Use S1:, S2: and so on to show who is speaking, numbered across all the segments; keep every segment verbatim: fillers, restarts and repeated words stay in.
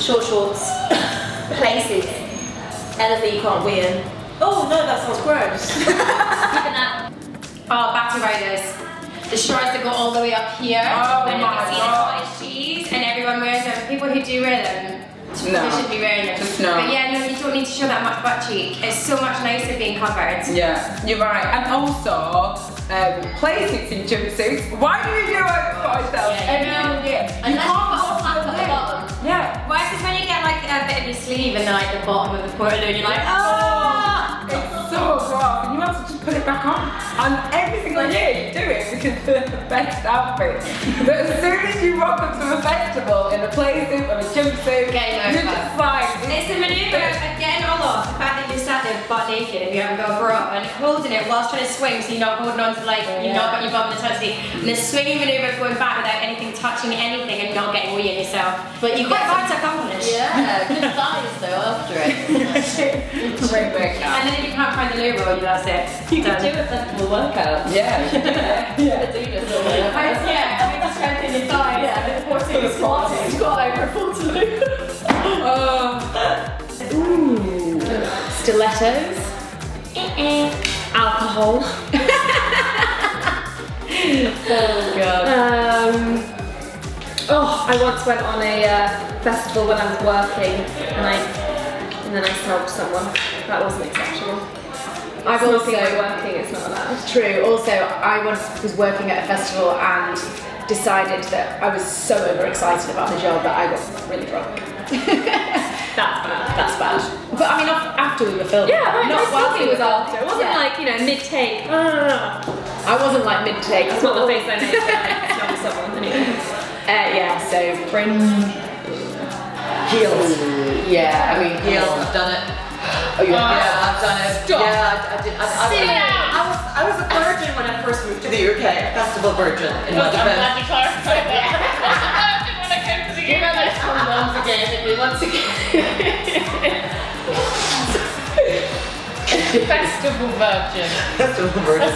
S1: short shorts, places, anything you can't wear.
S2: Oh no, that sounds gross.
S3: Keeping that. Oh, batty riders. The shorts that go all the way up here.
S4: Oh
S3: and you
S4: my
S3: can see
S4: God.
S3: the cottage cheese, and everyone wears them. People who do wear them,
S4: No.
S3: they should be wearing them.
S4: Just no.
S3: But yeah, no, you don't need to show that much butt cheek. It's so much nicer being covered.
S4: Yeah, you're right. And also, um, places in jumpsuits. Why do you do it for myself?
S3: Yeah, you know,
S4: You
S3: unless
S4: can't
S3: you've got a
S4: go
S3: flap
S4: for
S3: at the
S4: the
S3: bottom.
S4: Yeah.
S3: Why is this when you get like a bit of your sleeve and then like the bottom of the portaloo and you're like, oh!
S4: It's so rough, and you have to just put it back on. And every single year you do it because they're the best outfit. But as soon as you rock up to a festival in a playsuit or a jumpsuit,
S3: Getting over.
S4: you're just like,
S3: It's the manoeuvre of getting all off, the fact that you're sat there butt naked if you haven't got a bra and holding it whilst trying to swing so you're not holding on to like, you've not got your bum in the touch seat. And the swinging manoeuvre of going back without anything touching anything and not getting wee in yourself.
S1: But you
S3: Quite
S1: get
S3: hard to accomplish.
S1: yeah, good thighs though after it.
S4: great workout.
S3: And then if you can't find the loo roll, that's it.
S1: You could
S3: Done.
S1: do a festival workout.
S4: Yeah, you can do that.
S1: Yeah, do this all the
S3: I, yeah, I mean, to strengthen your thighs.
S1: Yeah, and forcing the squatting. Squat over full to loop.
S4: Oh.
S1: Ooh. Stilettos. Alcohol.
S4: Oh god.
S1: Um, oh, I once went on a uh, festival when I was working, and I and then I snobbed someone. That wasn't acceptable.
S5: I've
S1: Snobbing
S5: also
S1: while working, it's not allowed.
S5: True. Also, I once was working at a festival and decided that I was so overexcited about the job that I got really drunk.
S1: That's bad.
S5: That's bad. But I mean, af- after we were filming.
S1: Yeah, right.
S5: Not
S1: My
S5: while
S1: snobbing
S5: we
S1: was
S5: were
S1: after. It wasn't
S5: Yeah.
S1: like, you know, mid-take. Uh,
S5: I wasn't like mid-take.
S1: that's not the face I made when I snobbed someone. Anyway.
S5: Uh, yeah. So fringe.
S2: Heels.
S5: Yeah. I mean,
S2: Heels. I've done it.
S5: Oh, you have?
S2: Yeah, I've done it.
S5: Stop.
S2: Yeah, I, I did. I, I,
S3: Sit
S2: I,
S3: down.
S2: I was I was a virgin when I first moved to the U K. A festival virgin in my
S3: I'm
S2: defense.
S3: glad you clarified that. When I came to the U K.
S1: Once again, if you once again.
S3: Festival virgin.
S2: Festival virgin.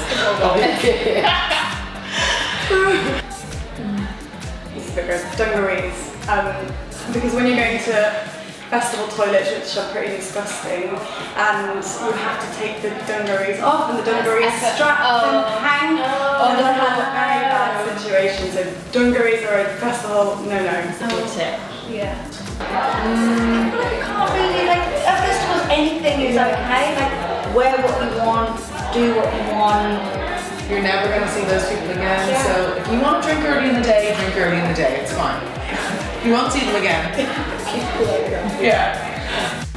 S6: These figures, dungarees. Um, because when you're going to festival toilets, which are pretty disgusting, and you have to take the dungarees off, and the dungarees strap and hang on the hand. Very bad situation. So dungarees are a festival no-no.
S1: tip.
S6: Yeah. Mm. But you can't really, like, at festivals anything is okay. Like, wear what you want, do what you want.
S2: You're never going to see those people again. Yeah. So if you want to drink early in the day, drink early in the day. It's fine. You won't see them again.
S6: Keep cool.
S2: Yeah.